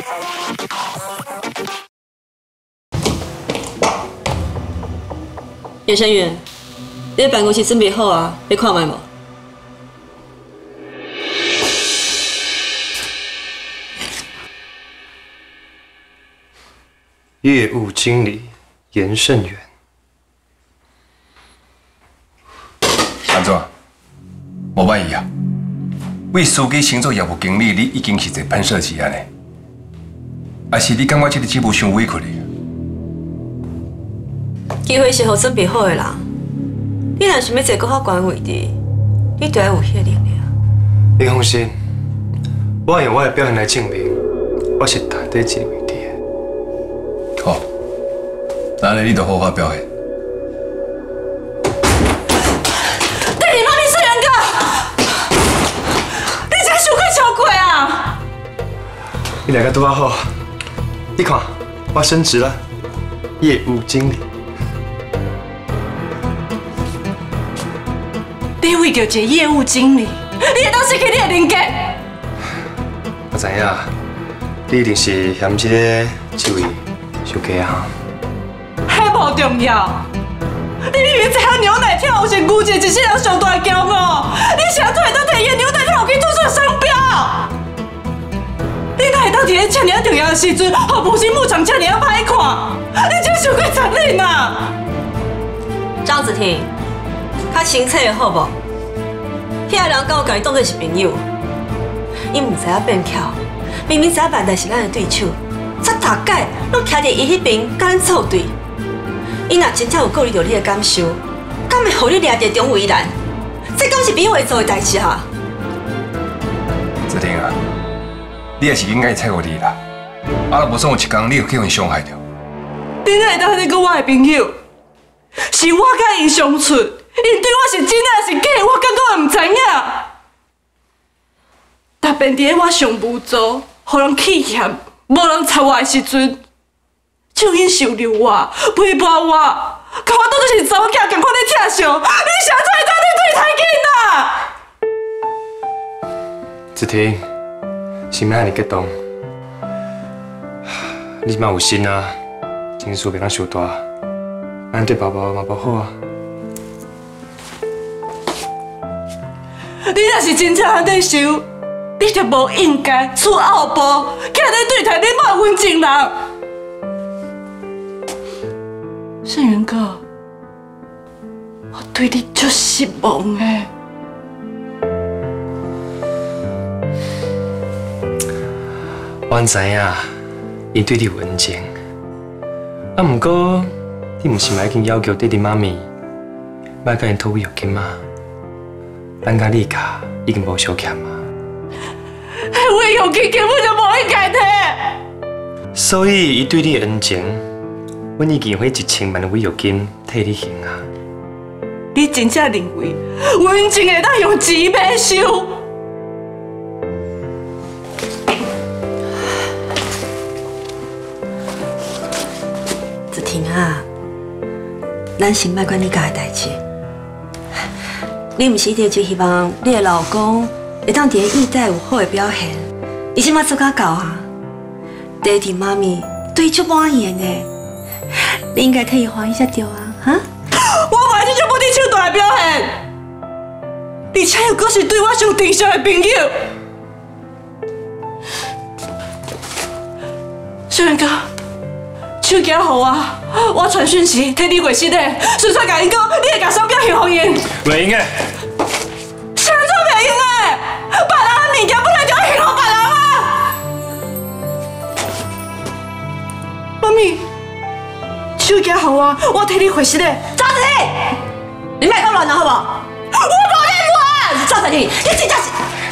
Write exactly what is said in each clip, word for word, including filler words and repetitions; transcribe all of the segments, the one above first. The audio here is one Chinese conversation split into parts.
叶生源，你的办公室准备好啊？要看卖无？ 业务经理严胜元。 安怎？无满意啊？为司机升做业务经理，你已经是一个喷射器安尼，还是你感觉这个职务伤委屈你？ 机会是互准备好的人，你若想要坐更较悬位置，你就要有迄个能力啊。 你放心，我会用我的表现来证明，我是值得这个位置的。 好，那安尼你就好好表现。 对你妈咪是人个，你真伤过超过啊！ 你两个拄啊好，你看，我升职了，业务经理。 你为着一个业务经理，你会当失去你的人格？ 我知影，你一定是嫌这个这位伤低啊。 迄无重要，你明明知影牛奶跳舞是牛姐一世人上大的骄傲，你啥都会当摕伊牛奶跳舞去做做商标？你哪会当伫咧遮尔重要的时阵，互母亲牧场遮尔歹看？你真伤过残忍啊！ 张子婷。 较清楚好无？遐个人敢有甲伊当作是朋友？伊唔知影变巧，明明知影万代是咱的对手，却大概拢徛伫伊迄边甲咱作对。伊若真正有顾虑到你的感受，敢会互你掠伫中为难？这敢是比会做的代志哈？ 子婷啊，你也是应该猜过你啦。啊，若无算有一天，你有去互伤害着。 你哪会当迄个我的朋友？是我甲因相处。 因对我是真还是假，我感觉唔知影。特别伫咧我上无助、互人气嫌、无人插我的时阵，就因收留我、陪伴我，甲我当作是查某囝共款咧疼惜。你啥做会当你对太紧啊？ 子婷，心安尼激动，你嘛有心啊，情绪袂当伤大，安对爸爸嘛无好啊。 你若是真正安尼想，你就无应该出后步，徛咧对台你骂阮情人。盛元哥，我对你足失望诶。 我知影，伊对你有恩情，啊，毋过你毋是嘛已经要求爹地妈咪，莫甲因讨违约金吗？ 咱甲你家已经无相欠啊， 迄违约金根本就无应该摕。 所以伊对你的恩情，阮已经用迄一千万的违约金替你还啊。 你真正认为阮真会当用钱买收？ 子婷啊，咱先莫管你家的代志。 你毋是一直就希望你的老公会当伫咧意代有好的表现，伊即马做甲够啊！爹地妈咪对伊足满意的呢，你应该替伊欢喜才对啊！哈！ 我嘛是就无你手大的表现，而且又阁是对我上珍惜的朋友。小元哥，手机互我，我传讯息替你回信的，顺便甲因讲，你会甲商标还互因。 袂用的。 啥做袂用的？别人的物件本来就要还互别人啊！妈咪，手机互我，我替你回信的。 张子婷，你莫讲乱了好不好？ 我无在乱。 张子婷，你真正是……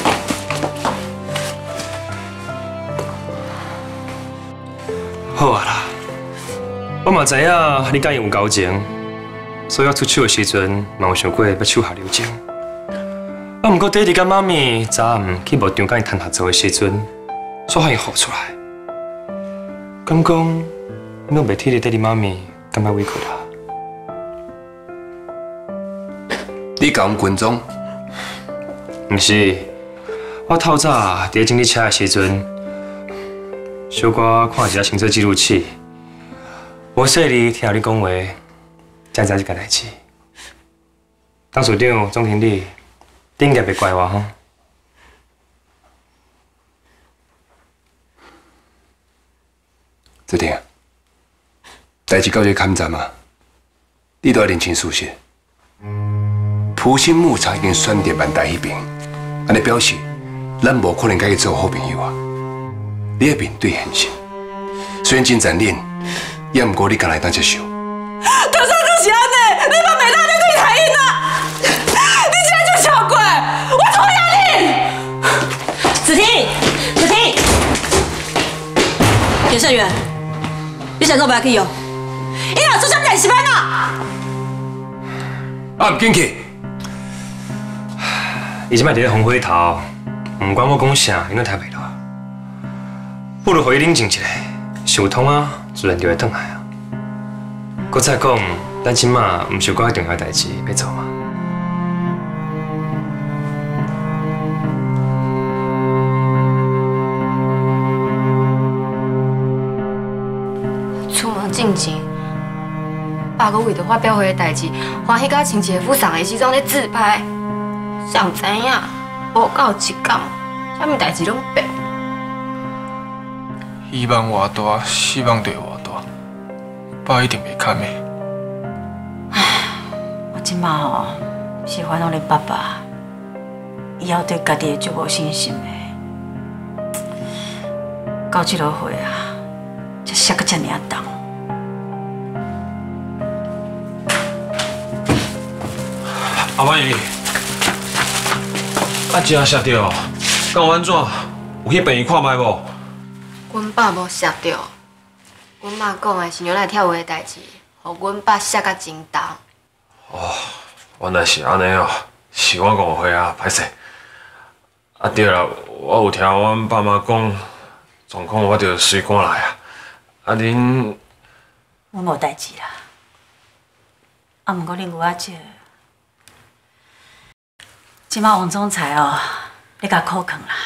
好啊啦，我嘛知影你甲伊有交情，所以我出手的时阵嘛有想过要手下留情。 啊，毋过爹地甲妈咪昨暗去牧场甲伊谈合作的时阵，煞发现好出来。敢讲，你拢袂体你爹地妈咪感觉委屈啦？ 你甲阮军中？ 毋是，我透早伫咧整理车的时阵， 小可看一下行车记录器，无说你听你讲话，才知一件代志。当署长、总经理，你应该袂怪我吼。 志婷，代志到这坎站啊，你都要认清事实。普兴牧场已经选择万代迄边，安尼表示咱无可能甲伊做好朋友啊。你要面对现实，虽然真残忍，也毋过你敢来当接受。 就算就是安尼，你嘛袂当你对台因啊！你现在就小鬼，我讨厌你！ 子婷，子婷，严胜元，你想做白去哦？你若做啥代志办啊？ 啊，唔紧去。 伊即摆伫咧红火头，毋管我讲啥，应该听袂到。不如互伊冷静一下，想通啊，自然就会转来啊。搁再讲，咱即马毋是有较重要代志要做吗？ 出门进前，爸阁为着发表会的代志，欢喜甲亲戚妇送的时阵咧自拍，谁知影无到一工，啥物代志拢变。 希望偌大，希望对偌大，爸一定袂堪的。 唉，我即马吼是烦恼恁爸爸，以后对家己就无信心的。到这落岁啊，才摔个遮尔重。 阿妈姨，啊，真摔着，敢有安怎？有去病院看卖无？ 阮爸无摔着，阮妈讲的是牛奶跳舞的代志，互阮爸摔甲真重。 哦，原来是安尼哦，是我误会啊，歹势。啊对啦，我有听阮爸妈讲，状况我着随赶来啊。啊恁， 阮无代志啦。啊，毋过恁有仔姐，即马王总裁哦，咧甲扣坑啦。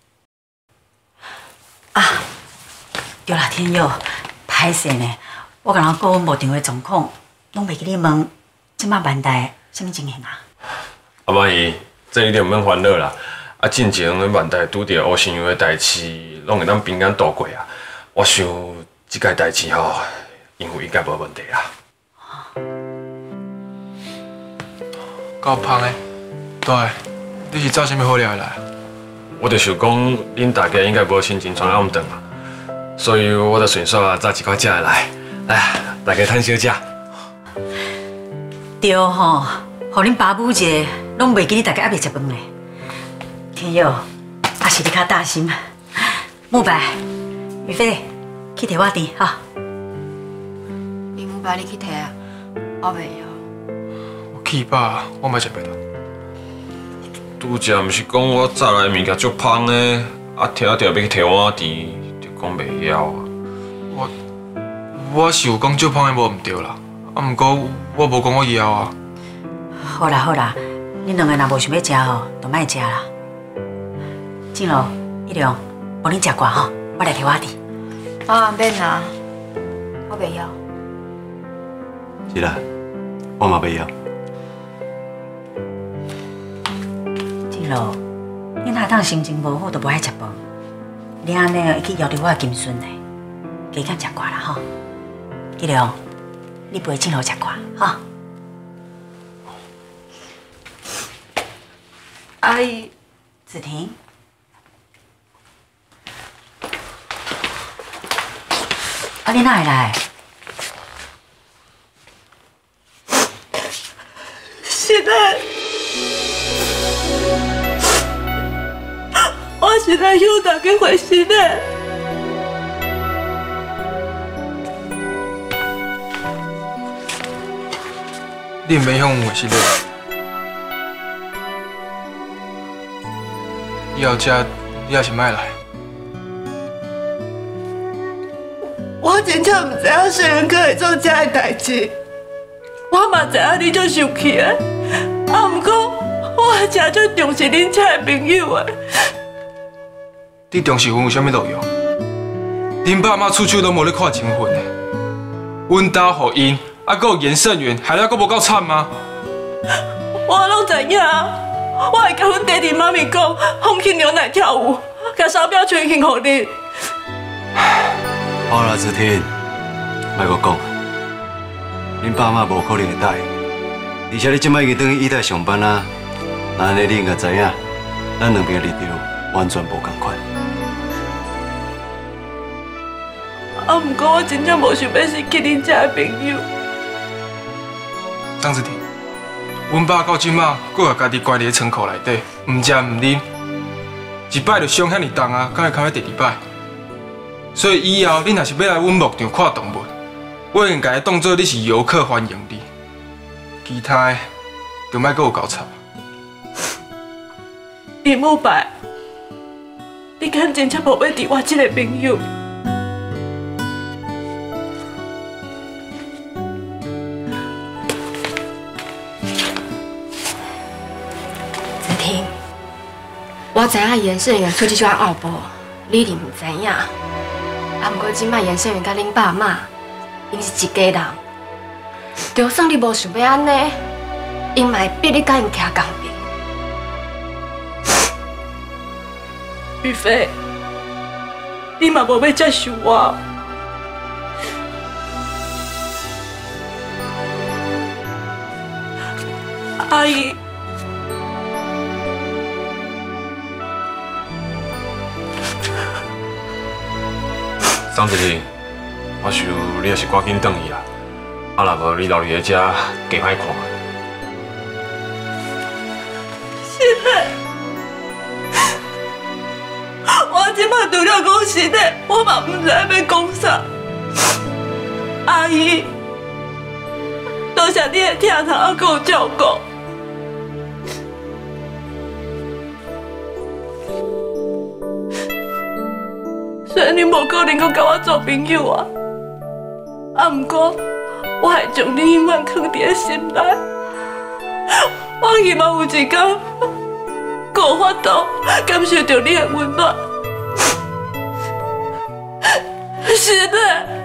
啊，对啦，天佑，歹势呢，我甲人讲无场的状况，拢袂记你问，即马万代什么情形啊？ 阿妈姨，这一点毋免烦恼啦。啊，进前阮万代拄着乌心油的代志，拢会当平安度过啊。我想即个代志吼，因为应该无问题啦。 够芳的，对，你是找啥物好料来？ 我就想讲，恁大家应该无心情传暗顿啊，所以我就顺手啊炸一块食来，来，大家趁小食。 对吼，互恁爸母节拢袂记你大家还袂食饭咧。天佑，还是你较大心。慕白、于飞，去摕我甜哈。 林慕白，你去摕啊，我袂晓。 我气饱，我嘛食袂到。 拄则毋是讲我炸来物件足芳的，啊听着要去摕碗甜，就讲袂晓啊。 我我是有讲足芳的无毋对啦，啊毋过我无讲我枵啊。 好啦好啦，恁两个若无想要食吼，就莫食啦。静茹、一良，无恁食惯吼，我来摕我甜。 啊免啦，我袂晓。 是啦，我嘛袂晓。静茹，恁下趟心情无好，就无爱食饭。你安尼会去摇着我的金孙嘞，加减食惯啦吼。一良，你陪静茹食惯吼。 阿姨， 子婷。啊，你哪会来？ 现在，我现在又打给回心嘞。 你毋免向回心嘞。以后食，你也是莫来。 我真正唔知影世人可会做这个代志，我嘛知影你就生气啊。啊，毋过我真足重视恁这个朋友的。 你重视阮有啥物路用？ 恁爸妈出手都无咧看情分的，阮家互因，啊，搁有严胜元，害了搁无够惨吗？ 我拢知影，我会甲阮爹地妈咪讲，放弃牛奶跳舞，甲手表全献互你。 好啦，子婷，莫阁讲，恁爸妈无可能会答应，而且你即摆已经等于医大上班啊，那安尼你应该知影，咱两边的立场完全无共款。 啊，毋过我真正无想要失去恁遮的朋友。 张子婷，阮爸到即马搁甲家己关伫咧仓库内底，毋食毋啉，一摆就伤遐尼重啊，敢会堪要第二摆？所以以后你若是要来阮牧场看动物，我应该当做你是游客欢迎你，其他的就莫搁有搞错。 林慕白，你敢真正无要伫我这个朋友？ 子婷，我知影严胜元出这种奥步，你一定唔知影。啊，不过即摆严胜元甲恁爸妈，因是一家人，就算你无想要安尼，因嘛会逼你甲因徛同边。 玉飞，你嘛无要接受我。阿姨， 张子婷，我想你也是赶紧转去啦，啊，若无你留伫咧遮，加歹看。 现在，我即摆除了讲实的，我嘛唔知要讲啥。阿姨，多谢你的疼痛啊，佮有照顾。虽然你无可能佮甲我做朋友啊，啊，毋过我会将你永远藏伫咧心内。我希望有一天，有法度感受到你的温暖。是的。